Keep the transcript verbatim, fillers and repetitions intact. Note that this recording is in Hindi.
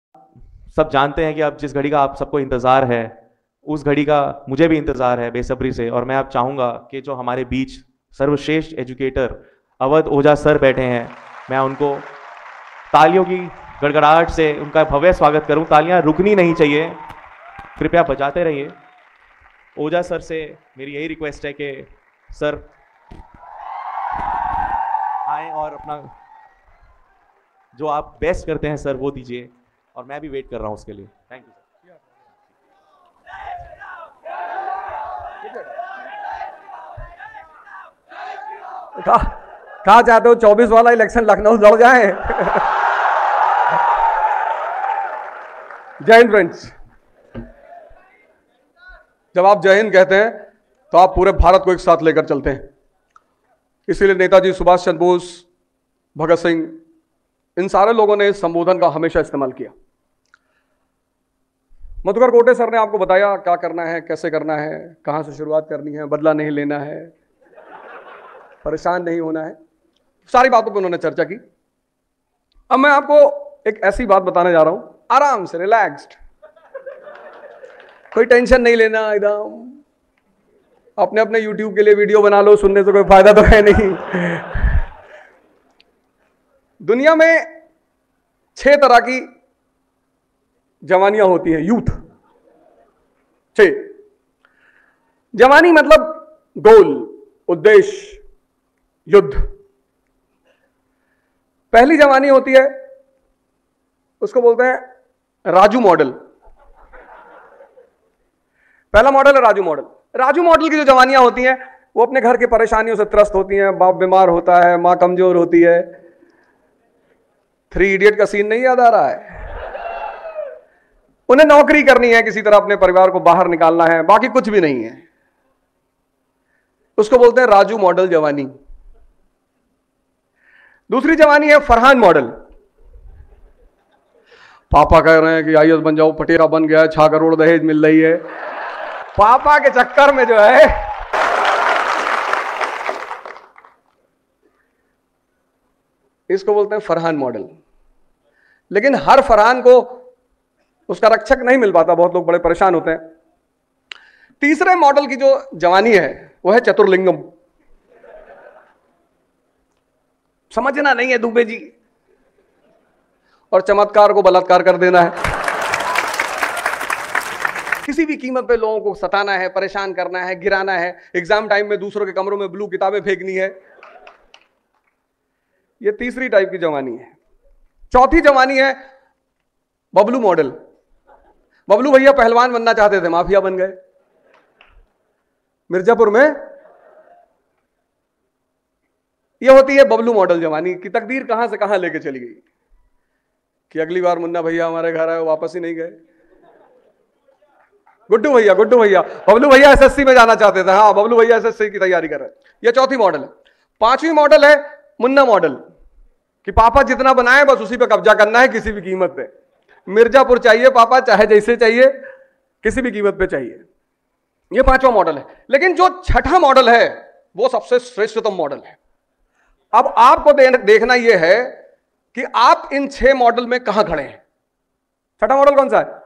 सब जानते हैं कि अब जिस घड़ी का आप सबको इंतज़ार है, उस घड़ी का मुझे भी इंतज़ार है बेसब्री से। और मैं अब चाहूँगा कि जो हमारे बीच सर्वश्रेष्ठ एजुकेटर अवध ओझा सर बैठे हैं, मैं उनको तालियों की गड़गड़ाहट से उनका भव्य स्वागत करूं। तालियां रुकनी नहीं चाहिए, कृपया बजाते रहिए। ओझा सर से मेरी यही रिक्वेस्ट है कि सर आए और अपना जो आप बेस्ट करते हैं सर वो दीजिए, और मैं भी वेट कर रहा हूं उसके लिए। Thank you sir. कहा चाहते हो चौबीस वाला इलेक्शन लखनऊ लड़ जाए? जय हिंद फ्रेंड्स। जब आप जय हिंद कहते हैं तो आप पूरे भारत को एक साथ लेकर चलते हैं। इसीलिए नेताजी सुभाष चंद्र बोस, भगत सिंह, इन सारे लोगों ने इस संबोधन का हमेशा इस्तेमाल किया। मधुकर कोटे सर ने आपको बताया क्या करना है, कैसे करना है, कहां से शुरुआत करनी है, बदला नहीं लेना है, परेशान नहीं होना है, सारी बातों पर उन्होंने चर्चा की। अब मैं आपको एक ऐसी बात बताने जा रहा हूं, आराम से, रिलैक्स्ड, कोई टेंशन नहीं लेना, एकदम अपने अपने यूट्यूब के लिए वीडियो बना लो, सुनने से कोई फायदा तो है नहीं। दुनिया में छह तरह की जवानियां होती हैं, यूथ। छह जवानी मतलब गोल, उद्देश्य, युद्ध। पहली जवानी होती है, उसको बोलते हैं राजू मॉडल। पहला मॉडल है राजू मॉडल। राजू मॉडल की जो जवानियां होती हैं वो अपने घर की परेशानियों से त्रस्त होती हैं। बाप बीमार होता है, मां कमजोर होती है। थ्री इडियट का सीन नहीं याद आ रहा है? उन्हें नौकरी करनी है, किसी तरह अपने परिवार को बाहर निकालना है, बाकी कुछ भी नहीं है। उसको बोलते हैं राजू मॉडल जवानी। दूसरी जवानी है फरहान मॉडल। पापा कह रहे हैं कि आई ए एस बन जाओ, पटेरा बन गया है, छह करोड़ दहेज मिल रही है। पापा के चक्कर में जो है इसको बोलते हैं फरहान मॉडल। लेकिन हर फरहान को उसका रक्षक नहीं मिल पाता, बहुत लोग बड़े परेशान होते हैं। तीसरे मॉडल की जो जवानी है वो है चतुर्लिंगम। समझना नहीं है दुबे जी, और चमत्कार को बलात्कार कर देना है। किसी भी कीमत पे लोगों को सताना है, परेशान करना है, गिराना है, एग्जाम टाइम में दूसरों के कमरों में ब्लू किताबें फेंकनी है। ये तीसरी टाइप की जवानी है। चौथी जवानी है बबलू मॉडल। बबलू भैया पहलवान बनना चाहते थे, माफिया बन गए मिर्जापुर में। यह होती है बबलू मॉडल जवानी की तकदीर कहां से कहां लेके चली गई कि अगली बार मुन्ना भैया हमारे घर आए, वापस ही नहीं गए। गुड्डू भैया गुड्डू भैया बबलू भैया एस एस सी में जाना चाहते थे। हाँ, बबलू भैया एस एस सी की तैयारी कर रहे हैं। यह चौथी मॉडल है। पांचवी मॉडल है मुन्ना मॉडल, कि पापा जितना बनाए बस उसी पे कब्जा करना है, किसी भी कीमत पे। मिर्जापुर चाहिए पापा, चाहे जैसे चाहिए, किसी भी कीमत पे चाहिए। यह पांचवा मॉडल है। लेकिन जो छठा मॉडल है वो सबसे श्रेष्ठतम मॉडल है। अब आपको दे, देखना यह है कि आप इन छह मॉडल में कहां खड़े हैं। छठा मॉडल कौन सा है?